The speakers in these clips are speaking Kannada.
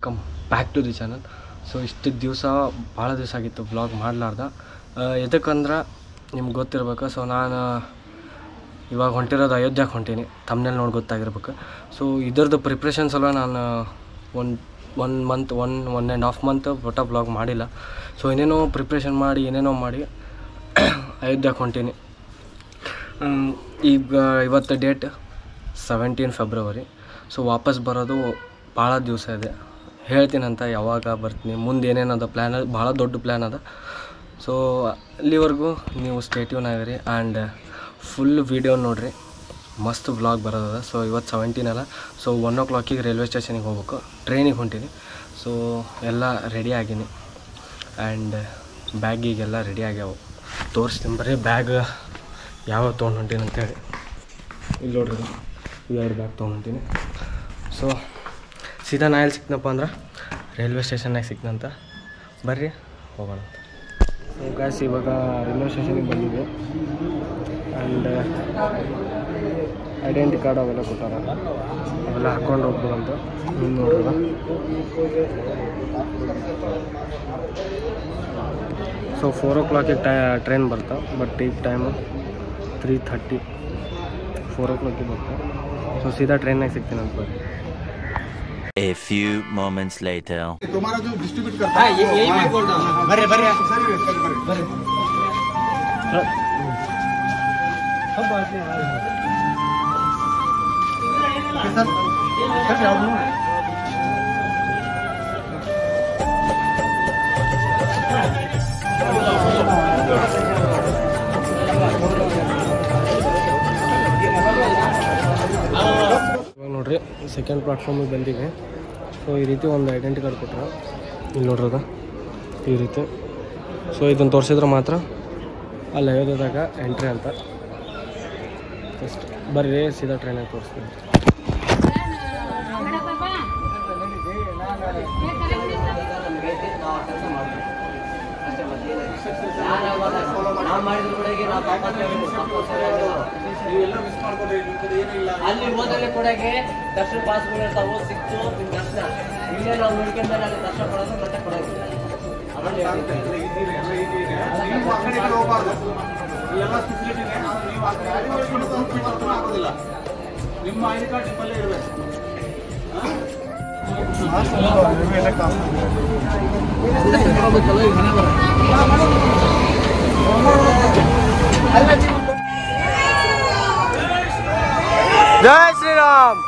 Welcome back to the channel. So ಇಷ್ಟು ದಿವಸ ಭಾಳ ದಿವಸ ಆಗಿತ್ತು ಬ್ಲಾಗ್ ಮಾಡಲಾರ್ದ. ಎದಕ್ಕಂದ್ರೆ ನಿಮ್ಗೆ ಗೊತ್ತಿರ್ಬೇಕು. ಸೊ ನಾನು ಇವಾಗ ಹೊಂಟಿರೋದು ಅಯೋಧ್ಯಕ್ಕೆ ಹೊಂಟೀನಿ, ತಮ್ಮನೇಲಿ ನೋಡಿ ಗೊತ್ತಾಗಿರ್ಬೇಕು. ಸೊ ಇದರದ್ದು ಪ್ರಿಪ್ರೇಷನ್ಸ್ ಎಲ್ಲ ನಾನು ಒನ್ ಆ್ಯಂಡ್ ಹಾಫ್ ಮಂತ್ ಒಟ್ಟ ಬ್ಲಾಗ್ ಮಾಡಿಲ್ಲ. ಸೊ ಏನೇನೋ ಪ್ರಿಪ್ರೇಷನ್ ಮಾಡಿ ಏನೇನೋ ಮಾಡಿ ಅಯೋಧ್ಯಕ್ಕೆ ಹೊಂಟೀನಿ. ಈಗ ಇವತ್ತು ಡೇಟ್ 17 ಫೆಬ್ರವರಿ. ಸೊ ವಾಪಸ್ ಬರೋದು ಭಾಳ ದಿವಸ ಇದೆ. ಹೇಳ್ತೀನಂತ ಯಾವಾಗ ಬರ್ತೀನಿ, ಮುಂದೆ ಏನೇನದ ಪ್ಲ್ಯಾನ್, ಭಾಳ ದೊಡ್ಡ ಪ್ಲ್ಯಾನ್ ಅದ. ಸೊ ಅಲ್ಲಿವರೆಗೂ ನೀವು ಸ್ಟೇ ಟ್ಯೂನ್ ಆಗಿರಿ ಆ್ಯಂಡ್ ಫುಲ್ ವೀಡಿಯೋ ನೋಡಿರಿ. ಮಸ್ತ್ ವ್ಲಾಗ್ ಬರೋದದ. ಸೊ ಇವತ್ತು 17 ಅಲ್ಲ. ಸೊ 1 o'clock ರೈಲ್ವೆ ಸ್ಟೇಷನಿಗೆ ಹೋಗ್ಬೇಕು, ಟ್ರೈನಿಗೆ ಹೊಂಟೀನಿ. ಸೊ ಎಲ್ಲ ರೆಡಿ ಆಗೀನಿ ಆ್ಯಂಡ್ ಬ್ಯಾಗಿಗೆಲ್ಲ ರೆಡಿ ಆಗ್ಯಾವ. ತೋರಿಸ್ತೀನಿ ಬರೀ ಬ್ಯಾಗ್ ಯಾವ ತೊಗೊಂಡು ಹೊಂಟೀನಿ ಅಂತೇಳಿ. ಇಲ್ಲಿ ನೋಡ್ರಿ, ಇವೆರಡು ಬ್ಯಾಗ್ ತೊಗೊಂಡು. ಸೊ ಸೀದಾ ನಾ ಎಲ್ಲಿ ಸಿಕ್ನಪ್ಪ ಅಂದ್ರೆ ರೈಲ್ವೆ ಸ್ಟೇಷನ್ನಾಗ ಸಿಕ್ನಂತ. ಬರ್ರಿ ಹೋಗೋಣ ಅಂತ. ಸೊ ಗಾಯ್ಸ್, ಇವಾಗ ರೈಲ್ವೆ ಸ್ಟೇಷನಿಗೆ ಬಂದಿದ್ದೆ ಆ್ಯಂಡ್ ಐಡೆಂಟಿ ಕಾರ್ಡ್ ಅವೆಲ್ಲ ಕೊಟ್ಟಾರಲ್ಲ, ಅವೆಲ್ಲ ಹಾಕ್ಕೊಂಡು ಹೋಗ್ಬೋದಂತ. ನೋಡ್ರಿ, ಸೊ 4 o'clock ಟ್ರೈನ್ ಬರ್ತಾವೆ. ಬಟ್ ಈಗ ಟೈಮು 3:30, 4 o'clock ಬರ್ತಾವೆ. ಸೊ ಸೀದಾ ಟ್ರೈನ್ನಾಗ ಸಿಗ್ತೀನಿ ಅಂತ. ಬರ್ರಿ. A few moments later. तुम्हारा जो डिस्ट्रीब्यूट करता है यही मैं बोल रहा हूँ. बरे बरे बरे सब बात है सर सर जाओ. ನೋಡ್ರಿ, ಸೆಕೆಂಡ್ ಪ್ಲಾಟ್ಫಾರ್ಮಿಗೆ ಬಂದಿವೆ. ಸೊ ಈ ರೀತಿ ಒಂದು ಐಡೆಂಟಿ ಕಾರ್ಡ್ ಕೊಟ್ಟರೆ, ಇಲ್ಲಿ ನೋಡ್ರದ ಈ ರೀತಿ. ಸೊ ಇದನ್ನು ತೋರಿಸಿದ್ರೆ ಮಾತ್ರ ಅಲ್ಲಿ ಅಯೋಧ್ಯದಾಗ ಎಂಟ್ರಿ ಅಂತ. ಜಸ್ಟ್ ಬರ್ರಿ ಸೀದಾ ಟ್ರೈನಾಗಿ ತೋರಿಸ್ತೀನಿ. ಅಲ್ಲಿ ಹೋದಲ್ಲಿ ಕೊಡಗೆ ದರ್ಶನ ಪಾಸ್ಗಳು ಇರ್ತಾವೆ, ಸಿಕ್ತು ನಿಮ್ಮ ದರ್ಶನ. ಇಲ್ಲೇ ನಾವು ನೋಡ್ಕೊಂಡ್ರೆ ಅಲ್ಲಿ ದರ್ಶನ ಕೊಡೋದು ಮತ್ತೆ ಕೊಡೋದಿಲ್ಲ. ನಿಮ್ಮ ಐಡಿ ಕಾರ್ಡ್ ನಿಮ್ಮಲ್ಲೇ ಇರಬೇಕು. ಜೈ ಶ್ರೀರಾಮ್.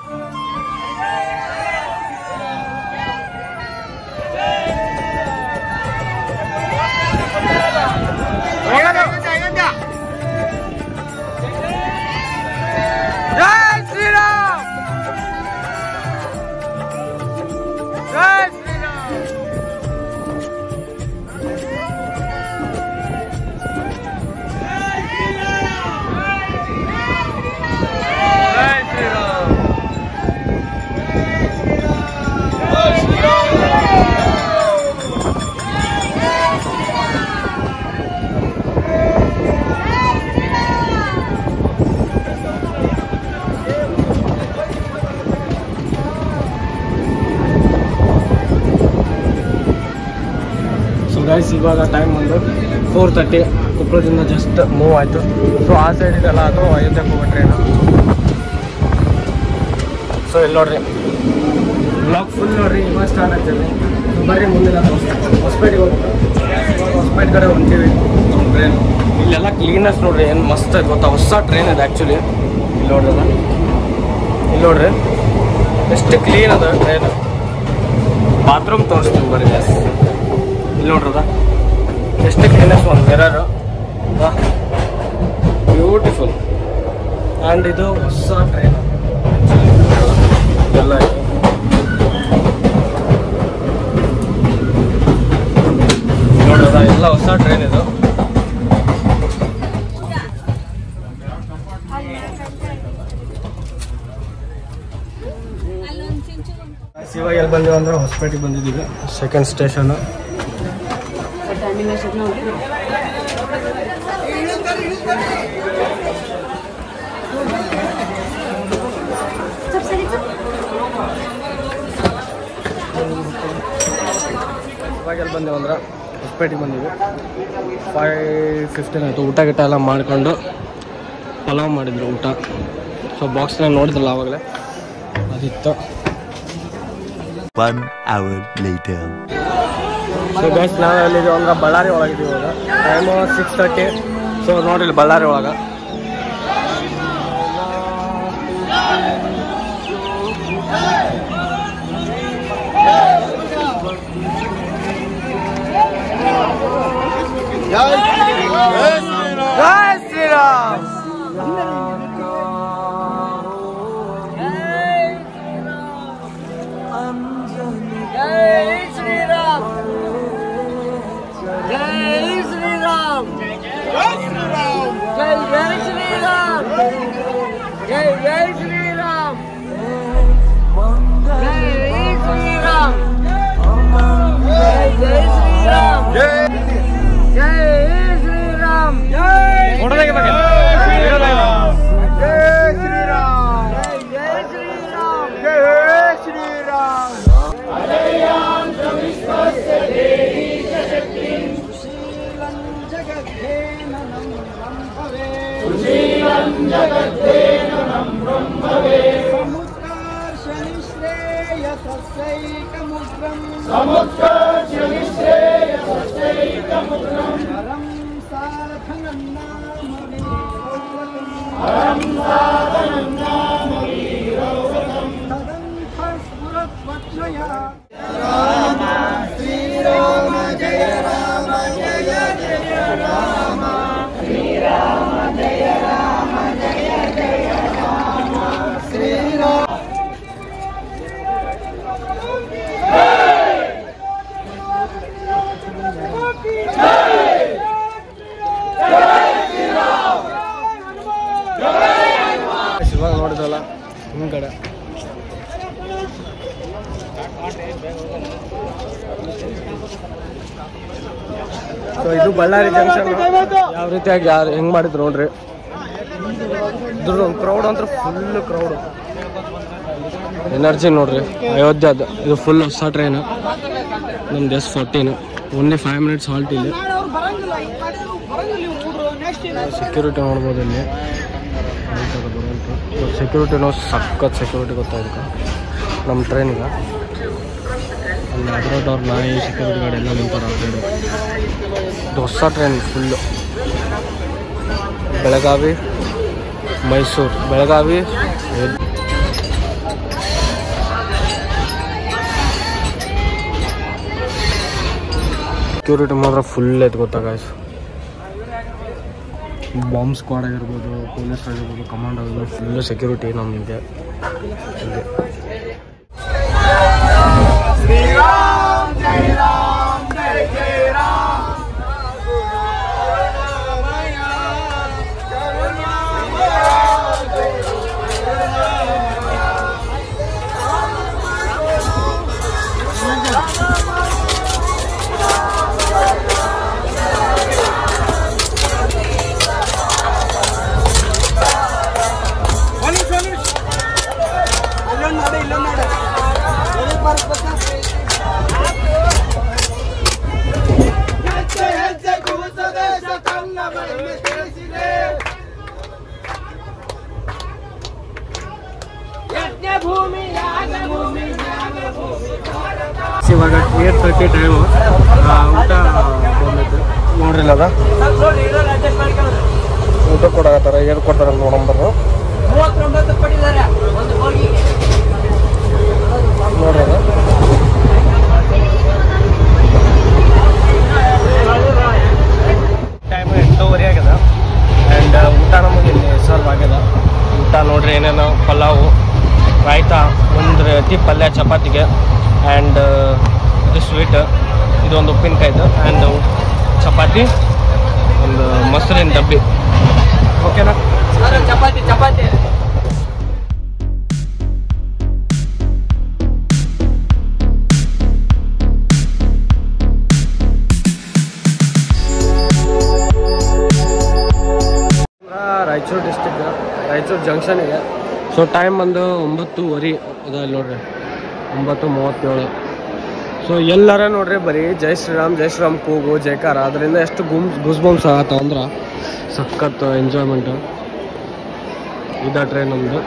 ಗೈಸ್, ಇವಾಗ ಟೈಮ್ ಒಂದು 4:30. ಕೊಪ್ಪಳದಿಂದ ಜಸ್ಟ್ ಮೂವ್ ಆಯಿತು. ಸೊ ಆ ಸೈಡ್ ಇದೆಲ್ಲ ಅದು ಅಯೋಧ್ಯಕ್ಕೆ ಹೋಗೋ ಟ್ರೈನು. ಸೊ ಇಲ್ಲಿ ನೋಡ್ರಿ, ಬ್ಲಾಗ್ ಫುಲ್ ನೋಡ್ರಿ. ಇವಾಗ ಸ್ಟಾರ್ಟ್ ಆಗ್ತದೆ. ಬರ್ರಿ ಮುಂದೆ ಹೊಸಪೇಟೆಗೆ ಹೋಗ್ಬೇಕು. ಹೊಸಪೇಟೆ ಕಡೆ ಹೊಂಟೀವಿ ಟ್ರೈನ್. ಇಲ್ಲೆಲ್ಲ ಕ್ಲೀನೆಸ್ ನೋಡ್ರಿ, ಏನು ಮಸ್ತ್ ಆಯ್ತು ಗೊತ್ತಾ. ಹೊಸ ಟ್ರೈನ್ ಇದೆ ಆ್ಯಕ್ಚುಲಿ. ಇಲ್ಲಿ ನೋಡ್ರಿ, ಇಲ್ಲಿ ನೋಡ್ರಿ ಎಷ್ಟು ಕ್ಲೀನ್ ಅದ ಟ್ರೈನ್. ಬಾತ್ರೂಮ್ ತೋರಿಸ್ತೀನಿ ಬರ್ರಿ. ಇಲ್ಲಿ ನೋಡ್ರದ ಎಷ್ಟು ಕ್ಲೀನೆಸ್, ಒಂದು ಮಿರರು, ಬ್ಯೂಟಿಫುಲ್. ಆ್ಯಂಡ್ ಇದು ಹೊಸ ಟ್ರೈನ್ ಎಲ್ಲ ನೋಡ್ರದ, ಎಲ್ಲ ಹೊಸ ಟ್ರೈನ್ ಇದು. ಇವಾಗ ಎಲ್ಲಿ ಬಂದೀವಿ ಅಂದ್ರೆ ಹೊಸಪೇಟೆಗೆ ಬಂದಿದ್ದೀವಿ. Second station. ಇವಾಗ ಎಲ್ಲಿ ಬಂದೇವು ಅಂದ್ರೆ ಹೊಸಪೇಟೆಗೆ ಬಂದೀವಿ. 5:15 ಆಯಿತು. ಊಟ ಗಿಟ ಎಲ್ಲ ಮಾಡ್ಕೊಂಡು ಪಲಾವ್ ಮಾಡಿದ್ರು ಊಟ. ಸೊ ಬಾಕ್ಸ್ನ ನೋಡಿದ್ರಲ್ಲ ಆವಾಗಲೇ ಅದಿತ್ತು. 1 hour later. ಸೊ ಗೈಸ್ ನಾವು ಎಲ್ಲಿದ್ದೀವಿ ಅಂದ್ರೆ ಬಳ್ಳಾರಿ ಒಳಗಿದ್ದೀವಿ. ಇವಾಗ ಟೈಮು 6:30. ಸೊ ನೋಡಿಲ್ಲ ಬಳ್ಳಾರಿ ಒಳಗೆ ಇವಾಗ ನೋಡಿದ್ರಲ್ಲ ಹಿಂದ್ಗಡೆ ಸೊ ಇದು ಬಳ್ಳಾರಿ ಜಂಕ್ಷನ್. ಯಾವ ರೀತಿಯಾಗಿ ಯಾರು ಹೆಂಗೆ ಮಾಡಿದ್ರು ನೋಡ್ರಿ. ಇದ್ರ ಒಂದು ಕ್ರೌಡ್ ಅಂದ್ರೆ ಫುಲ್ ಕ್ರೌಡ್ ಎನರ್ಜಿ ನೋಡ್ರಿ. ಅಯೋಧ್ಯದ ಇದು ಫುಲ್ ಹೊಸ ಟ್ರೈನ್. ನಮ್ದು S14 ಓನ್ಲಿ 5 minutes ಹಾಲ್ಟ್. ಇಲ್ಲಿ ಸೆಕ್ಯೂರಿಟಿ ನೋಡ್ಬೋದು. ಇಲ್ಲಿ ಸೆಕ್ಯೂರಿಟಿನೂ ಸಖತ್ ಸೆಕ್ಯೂರಿಟಿ ಗೊತ್ತಾಯ್ತು ನಮ್ಮ ಟ್ರೈನಿಗೆ. ಅಲ್ಲಿ ಅದರದವ್ರು ನಾಯಿ ಸೆಕ್ಯೂರಿಟಿ ಗಾರ್ಡ್ ಎಲ್ಲ ನಿಂತಾರೆ. ಇದು ಹೊಸ train full. Belagavi Mysuru, Belagavi security ಮಾತ್ರ ಫುಲ್ ಐತೆ ಗೊತ್ತಾಗಾಯ್ತು. ಬಾಂಬ್ ಸ್ಕ್ವಾಡ್ ಆಗಿರ್ಬೋದು, ಪೊಲೀಸ್ ಆಗಿರ್ಬೋದು, ಕಮಾಂಡ್ ಆಗಿರ್ಬೋದು, ಫುಲ್ಲು ಸೆಕ್ಯೂರಿಟಿ ನಮಗೆ. ಇವಾಗ 8:30 ಟೈಮು. ಊಟ ಬಂದೈತೆ ನೋಡ್ರಿಲ್ಲ ಅದ ಊಟ ಕೊಡಾಕತ್ತಾರ. ಏನು ಕೊಡ್ತಾರ ನೋಡಂಬರು ನೋಡ್ರಿ. ಅದ ಟೈಮು 8:30 ಆಗ್ಯದ. ಆ್ಯಂಡ್ ಊಟ ನಮಗೆ ಇಲ್ಲಿ ಸರ್ವ್ ಆಗ್ಯದ. ಊಟ ನೋಡ್ರಿ ಏನೇನು ಪಲಾವು, ರಾಯ್ತಾ, ಒಂದು ರೀತಿ ಪಲ್ಯ ಚಪಾತಿಗೆ, ಆ್ಯಂಡ್ ಇದು ಸ್ವೀಟ್, ಇದೊಂದು ಉಪ್ಪಿನಕಾಯ್ದು, ಆ್ಯಂಡ್ ಚಪಾತಿ, ಒಂದು ಮೊಸರಿನ ಡಬ್ಬಿ. ಓಕೆನಾ? ಚಪಾತಿ ಚಪಾತಿ ರಾಯಚೂರು ಡಿಸ್ಟಿಕ್, ರಾಯಚೂರು ಜಂಕ್ಷನಿಗೆ. ಸೊ ಟೈಮ್ ಬಂದು 9:30 ಅದ. ಇಲ್ಲಿ ನೋಡ್ರಿ 9:37. ಸೊ ಎಲ್ಲರ ನೋಡ್ರಿ ಬರೀ ಜೈ ಶ್ರೀರಾಮ್ ಕೂಗು ಜೈಕಾರ, ಅದರಿಂದ ಎಷ್ಟು ಗುಸ್ ಬಂಪ್ಸ್ ಆಗತ್ತಾವ ಅಂದ್ರೆ ಸಖತ್ ಎಂಜಾಯ್ಮೆಂಟು. ಇದ ಟ್ರೈನ್ ನಮ್ಮದು.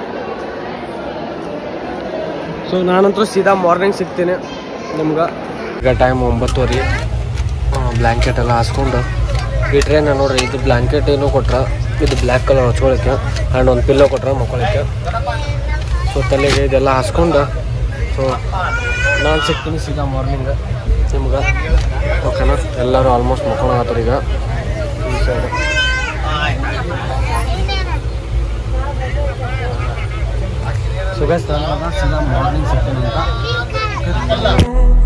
ಸೊ ನಾನಂತೂ ಸೀದಾ ಮಾರ್ನಿಂಗ್ ಸಿಗ್ತೀನಿ ನಿಮ್ಗೆ. ಈಗ ಟೈಮ್ 9:30. ಬ್ಲ್ಯಾಂಕೆಟ್ ಎಲ್ಲ ಹಾಸ್ಕೊಂಡು ಈ ಟ್ರೈನ ನೋಡ್ರಿ, ಇದು ಬ್ಲ್ಯಾಂಕೆಟ್ ಏನೋ ಕೊಟ್ರ, ಇದು ಬ್ಲ್ಯಾಕ್ ಕಲರ್ ಹಚ್ಕೊಳಕ್ಕೆ, ಆ್ಯಂಡ್ ಒಂದು ಪಿಲ್ಲೋ ಕೊಟ್ರ ಮಕ್ಕೊಳಕ್ಕೆ. ಸೊ ತಲೆಗೆ ಇದೆಲ್ಲ ಹಾಸ್ಕೊಂಡು ಸೊ ನಾನು ಸಿಗ್ತೀನಿ ಸೀದಾ ಮಾರ್ನಿಂಗ್ ನಿಮ್ಗೆ. ಓಕೆನಾ? ಎಲ್ಲರೂ ಆಲ್ಮೋಸ್ಟ್ ಮಕ್ಕೊಳತ್ತಾರ ಈಗ ಈ ಸೈಡ್. ಸೊ ಗೈಸ್ ನಾನು ಸೀದಾ ಮಾರ್ನಿಂಗ್ ಸಿಗ್ತೀನಿ ಅಂತ.